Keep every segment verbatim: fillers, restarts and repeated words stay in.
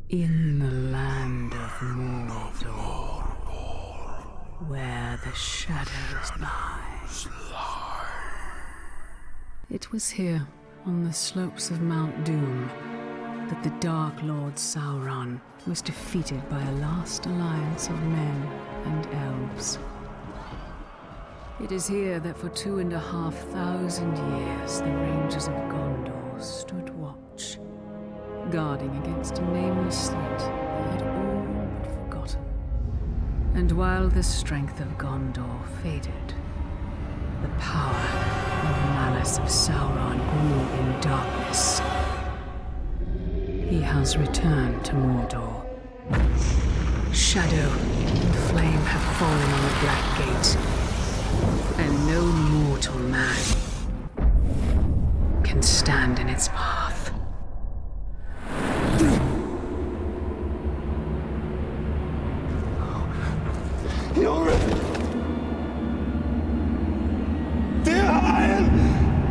In the land of Mordor, where the shadows lie. It was here, on the slopes of Mount Doom, that the Dark Lord Sauron was defeated by a last alliance of men and elves. It is here that for two and a half thousand years the Rangers of Gondor stood watch, guarding against a nameless threat they had all but forgotten. And while the strength of Gondor faded, the power and malice of Sauron grew in darkness. He has returned to Mordor. Shadow and flame have fallen on the Black Gate, and no mortal man can stand in its path. You're it! Dear Iron!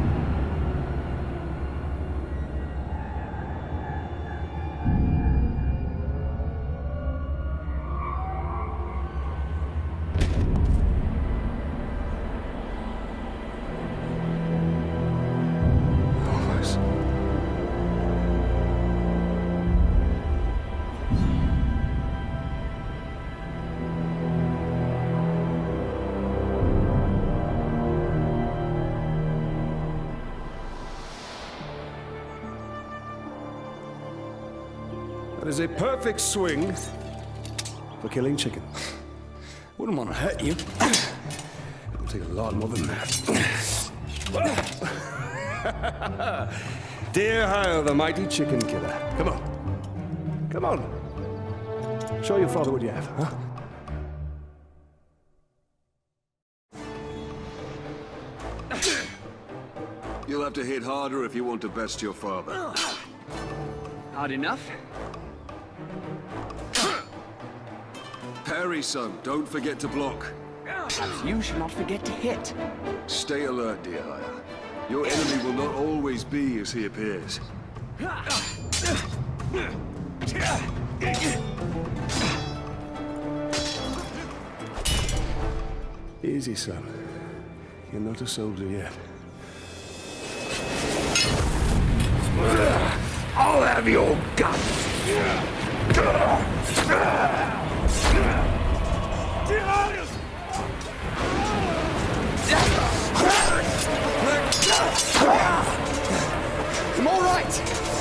That is a perfect swing for killing chicken. Wouldn't want to hurt you. It'll take a lot more than that. Dear Hyle, the mighty chicken killer. Come on. Come on. Show your father what you have, huh? You'll have to hit harder if you want to best your father. Hard enough? Parry, son. Don't forget to block. As you shall not forget to hit. Stay alert, dear Haya. Your enemy will not always be as he appears. Easy, son. You're not a soldier yet. I'll have your guts! I'm all right!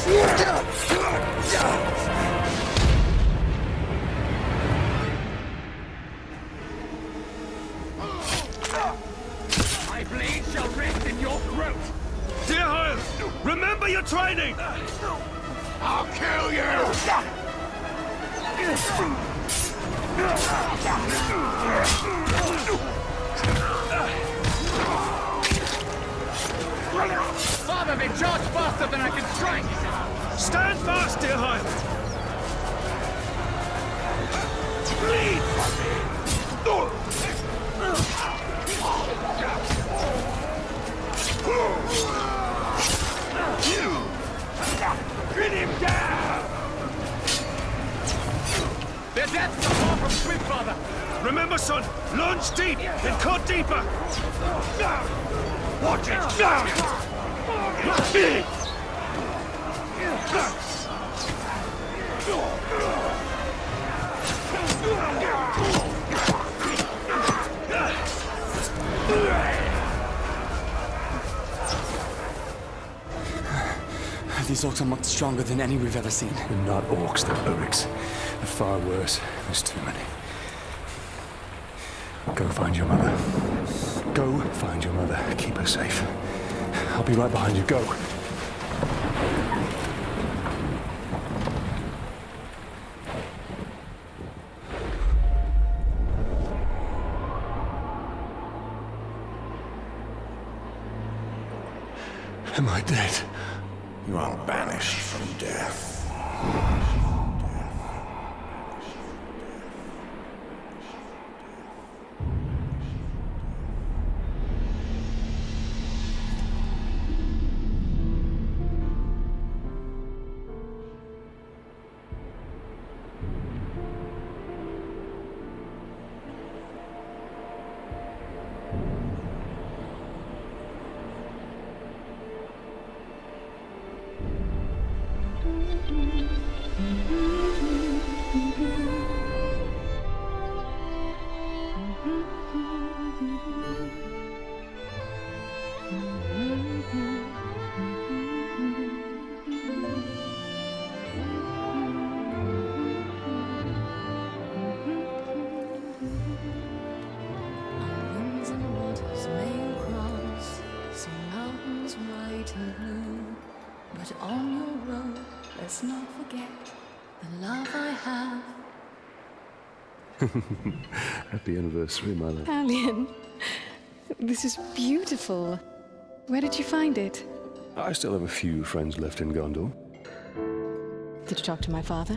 My blade shall rest in your throat! Dear Hyle, remember your training! I'll kill you! Father, they charge faster than I can strike! Stand fast, dear Hyle! Bleed! Grit him down! Their deaths are far from swift, Father! Remember, son, launch deep, then cut deeper! Watch it! These orcs are much stronger than any we've ever seen. They're not orcs, they're Uruks. They're far worse. There's too many. Go find your mother. Go find your mother. Keep her safe. I'll be right behind you. Go. Am I dead? You are banished from death. must not forget the love I have. Happy anniversary, my love. Talion, this is beautiful. Where did you find it? I still have a few friends left in Gondor. Did you talk to my father?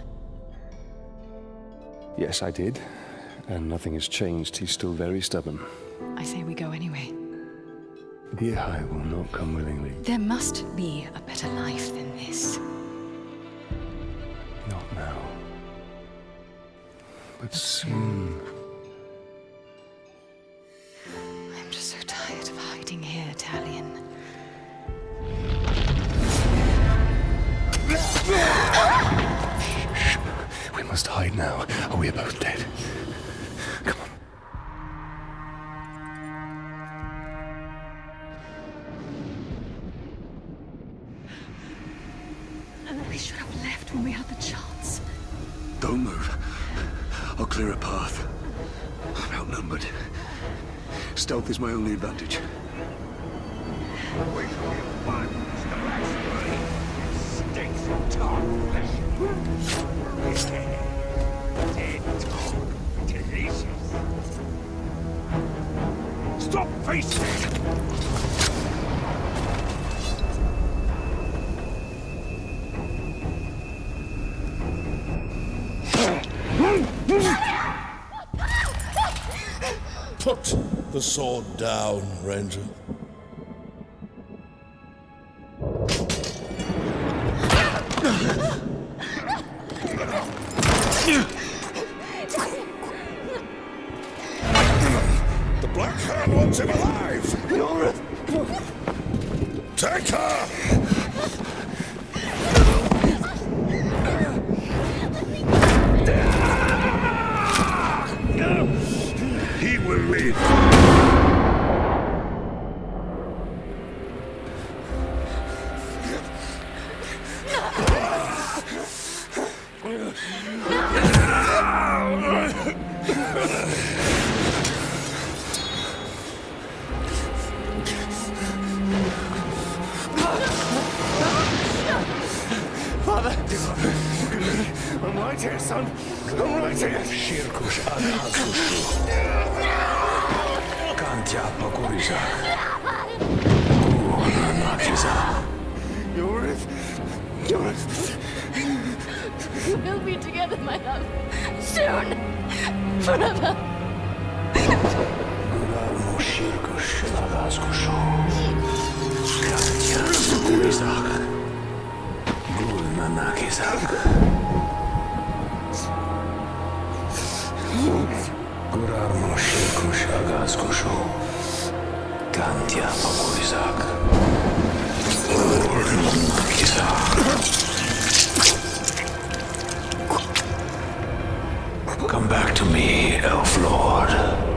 Yes, I did. And nothing has changed. He's still very stubborn. I say we go anyway. Dear, I will not come willingly. There must be a better life than this. Not now. But soon. I'm just so tired of hiding here, Talion. Shh. We must hide now, or we are both dead. Come on. We should have left when we had the chance. Don't move. I'll clear a path. I'm outnumbered. Stealth is my only advantage. Wait till you find the black stinks of tar flesh. Dead dog. Delicious. Stop facing it! Put the sword down, Ranger. The Black Hand wants him alive! Take her! He will live. Father! I'm right here, son. I'm right here. Shirkush Adhakushu. Kantya Pakurizak. Nakizak. You're it. You're it. We'll be together, my love. Soon. Forever. Gurarmo Shirkush Adhakushu. Kantya Pakurizak. Gulna Nakizak. Gurarmo Shirkush Adhakushu. Kantya Pakurizak. Gulna Nakizak. Come back to me, Elf Lord.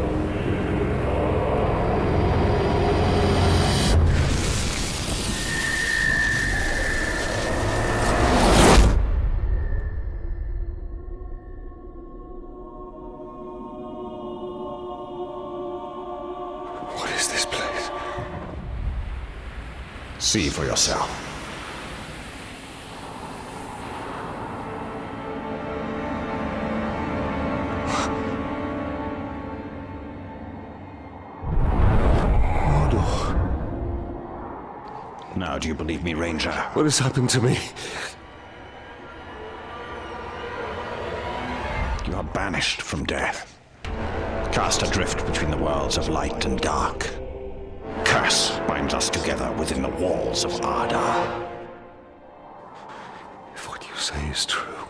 What is this place? See for yourself. Now, do you believe me, Ranger? What has happened to me? You are banished from death. Cast adrift between the worlds of light and dark. Curse binds us together within the walls of Arda. If what you say is true,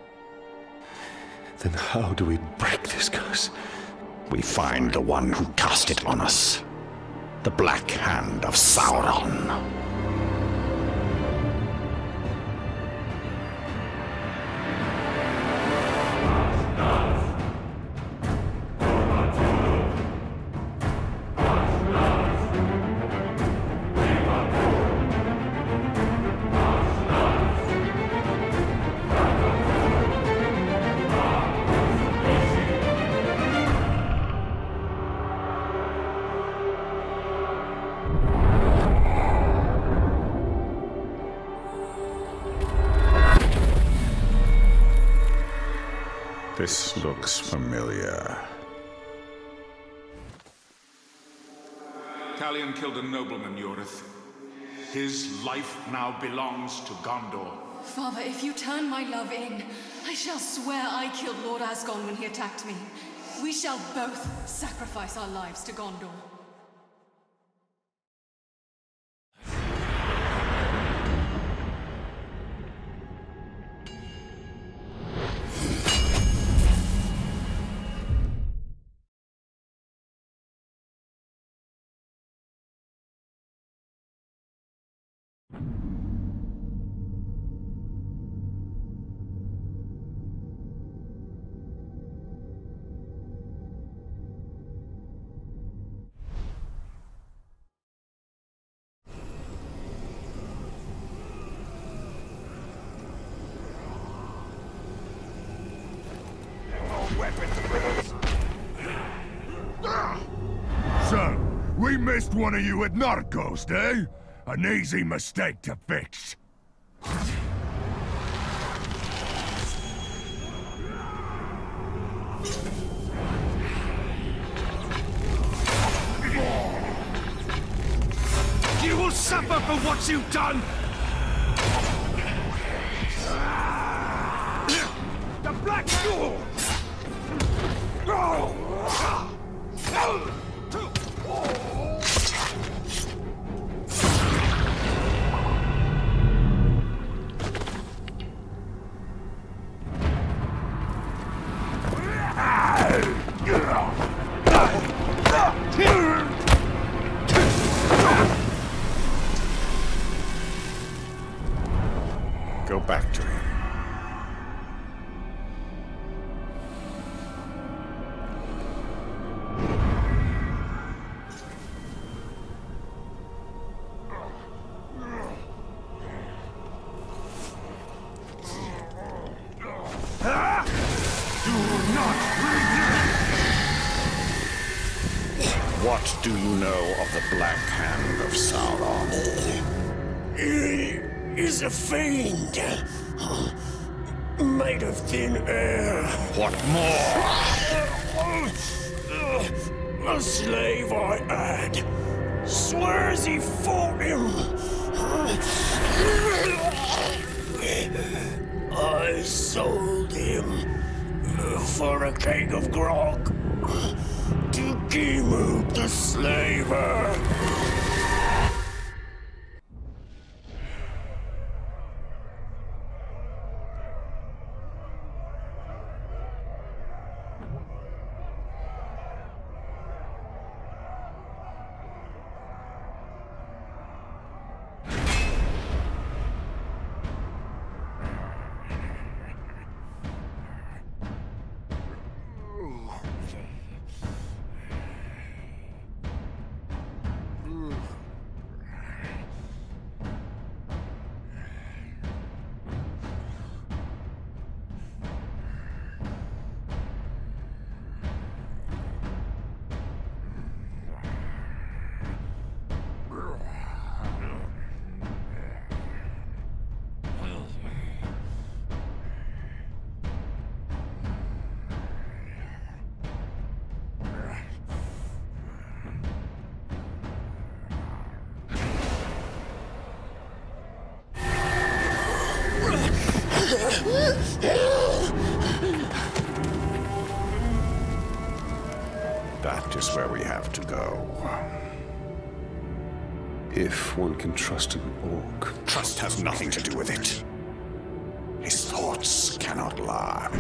then how do we break this curse? We find the one who cast it on us. The Black Hand of Sauron. This looks familiar. Talion killed a nobleman, Yorith. His life now belongs to Gondor. Father, if you turn my love in, I shall swear I killed Lord Asgon when he attacked me. We shall both sacrifice our lives to Gondor. So, we missed one of you at Narcos, eh? An easy mistake to fix. You will suffer for what you've done! The Black Jewel! Go back to him. What do you know of the Black Hand of Sauron? He is a fiend, made of thin air. What more? A slave I had swears he fought him. I sold him for a keg of grog to Gimuk the slaver. That is where we have to go. If one can trust an orc. Trust has nothing to do with it. His thoughts cannot lie.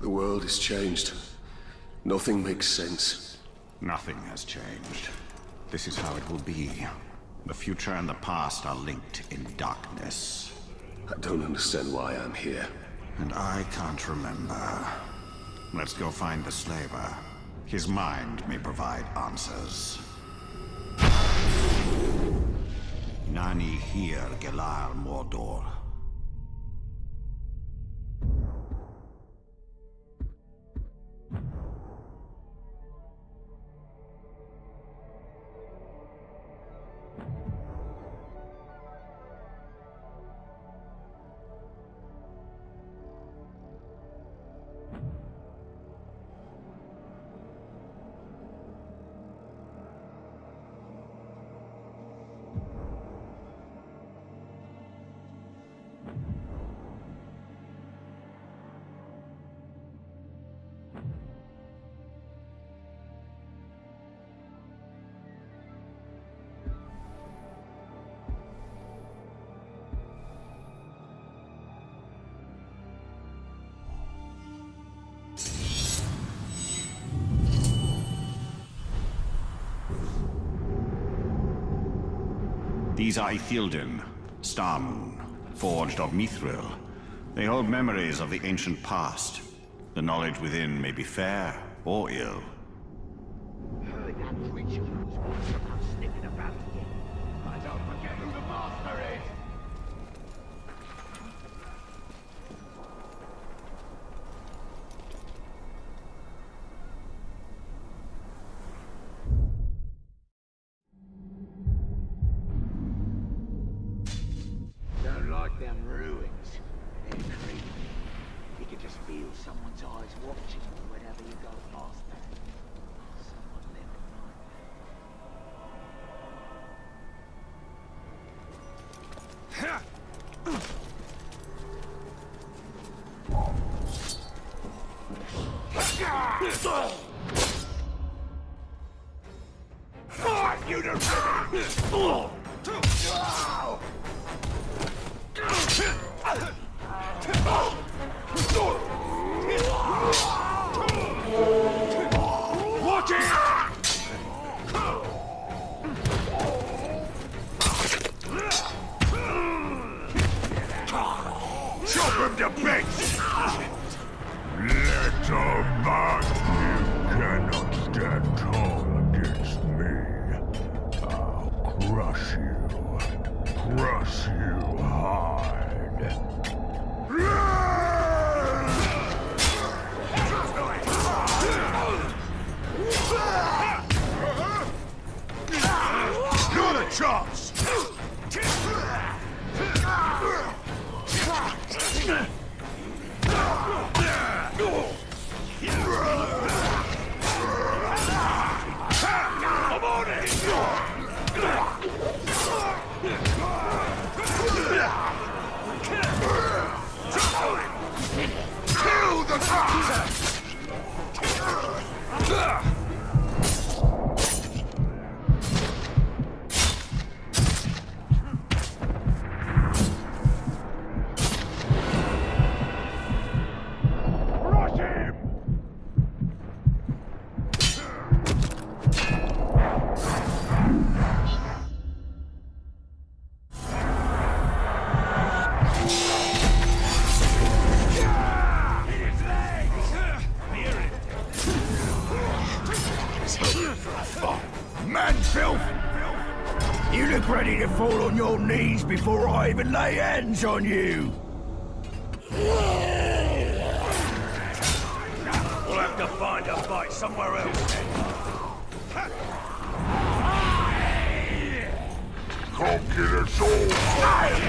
The world has changed. Nothing makes sense. Nothing has changed. This is how it will be. The future and the past are linked in darkness. I don't understand why I'm here. And I can't remember. Let's go find the slaver. His mind may provide answers. Nani here gelar Mordor. These are Ithilden, Star Moon, forged of Mithril. They hold memories of the ancient past. The knowledge within may be fair or ill. Heard that creature was once about sniffing about again. I don't forget who the master is. Don't like them ruins. They're creepy. You can just feel someone's eyes watching you whenever you go past them. Someone living like that. Fuck you to Watch it! Chop him to bits! Little man, you cannot stand tall against me. I'll crush you. Crush you hard. Not a chance! I'm on it! Kill the cat! You look ready to fall on your knees before I even lay hands on you! We'll have to find a fight somewhere else then. Come get us all!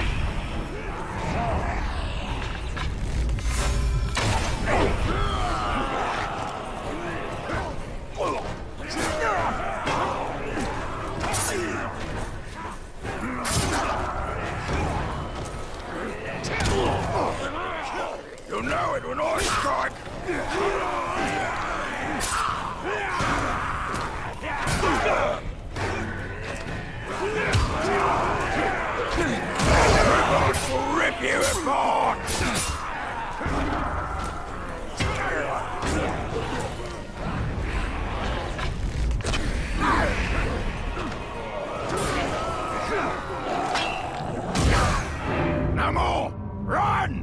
You'll know it when I strike! We'll rip you apart! door! Run!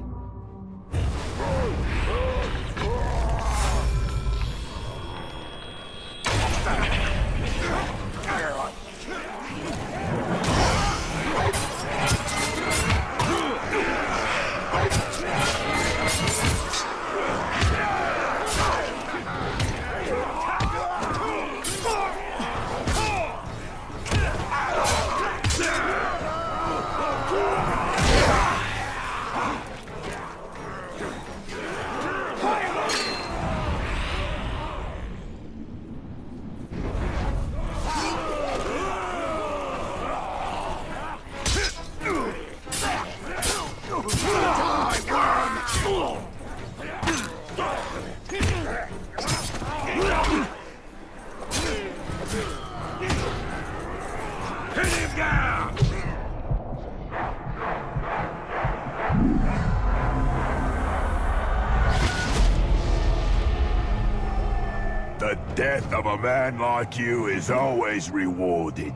The death of a man like you is always rewarded.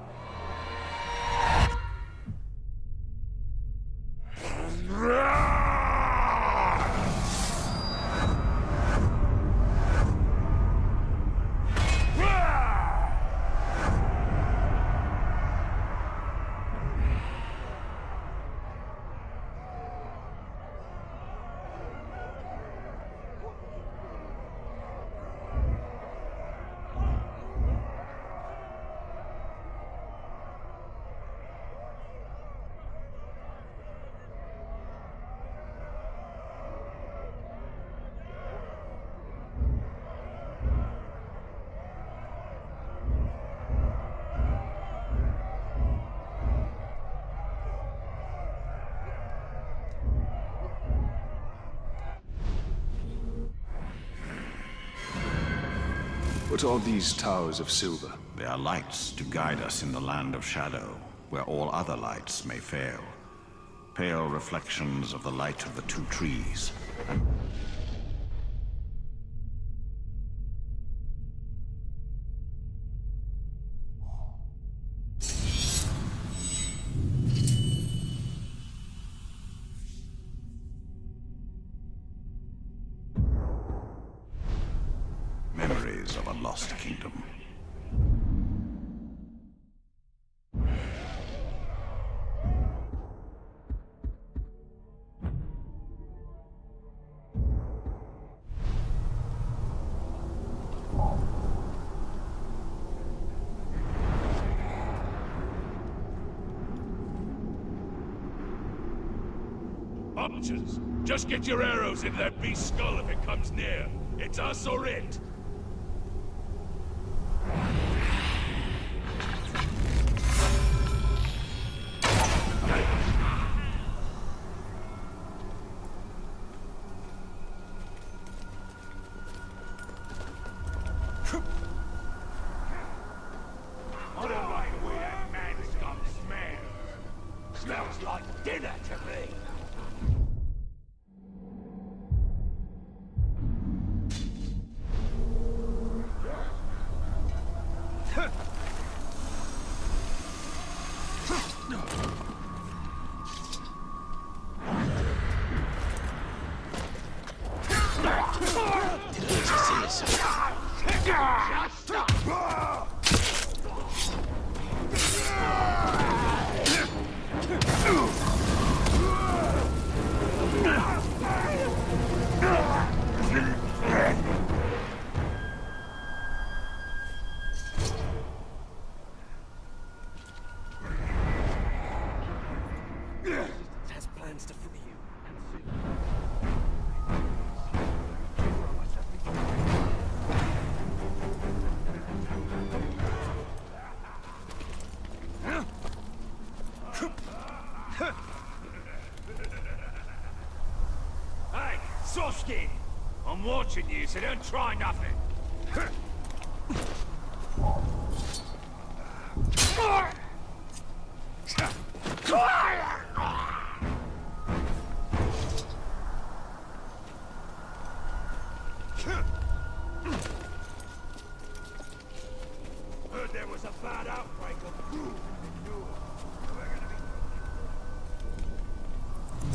What are these towers of silver? They are lights to guide us in the land of shadow, where all other lights may fail. Pale reflections of the light of the two trees. Memories of a lost kingdom. Archers, just get your arrows into that beast's skull if it comes near. It's us or it. I don't like the way that man's scum smells. Smells like dinner to me. Has plans to free you. Hey, Sofskin! I'm watching you, so don't try nothing. Heard there was a bad outbreak of cruel in the north. We're gonna be...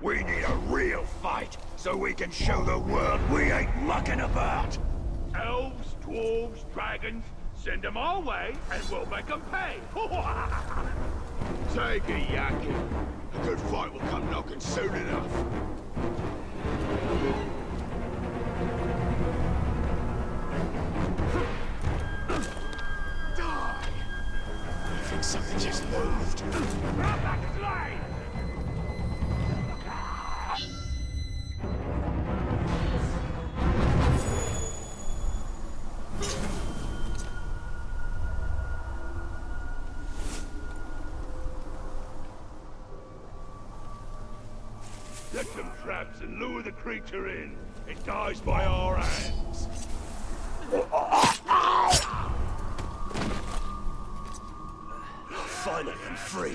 We need a real fight, so we can show the world we ain't mucking about. Elves, dwarves, dragons, send them our way, and we'll make them pay. Take it, Yankee. A good fight will come knocking soon enough. Die! I think something just moved. Grab back his line! Set some traps and lure the creature in. It dies by our hands. Finally, I'm free.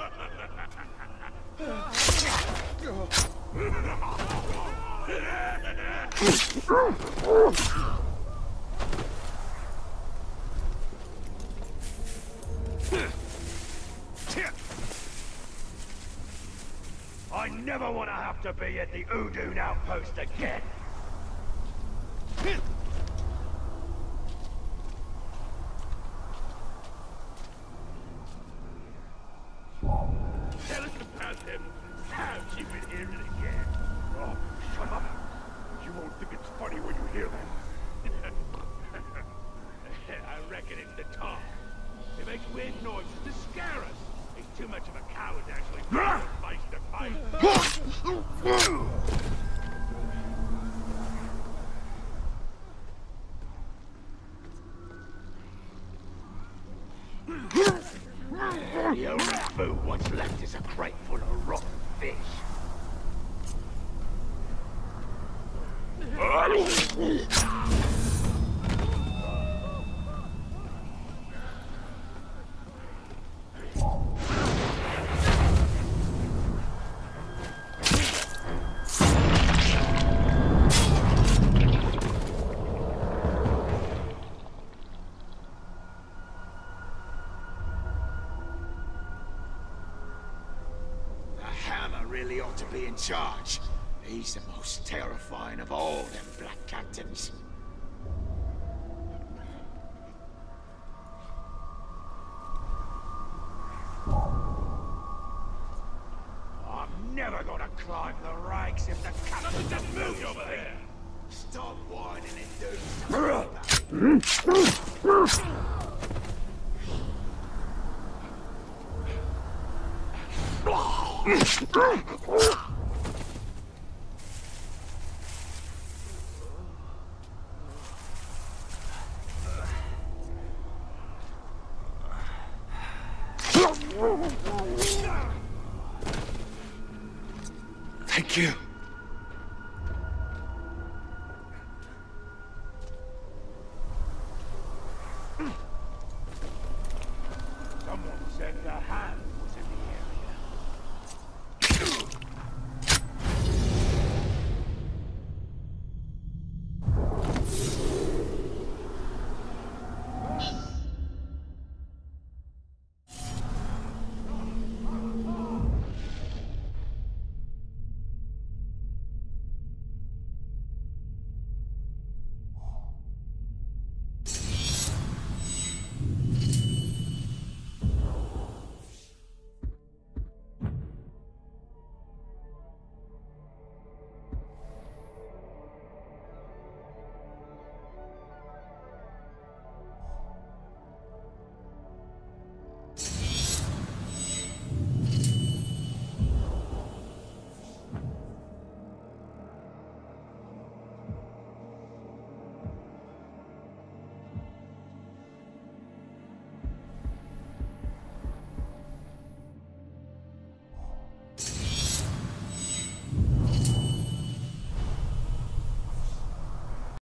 I never want to have to be at the Udun outpost again. Tell us about him. How you been hearing it again? Oh, shut up. You won't think it's funny when you hear that. I reckon it's the talk. It makes weird noises to scare us. He's too much of a coward to actually face to face. The only food what's left is a crate full of rotten fish. Really ought to be in charge. He's the most terrifying of all them black captains. I'm never gonna climb the ranks if the captain just moves over there. Stop whining and do something about it. Thank you.